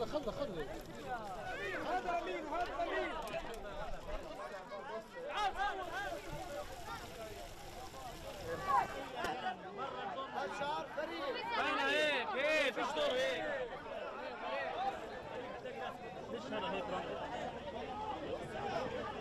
خذ هذا مين وهذا مين؟ الشعب فريق انا هيك فيش دور هيك ليش هذا هيك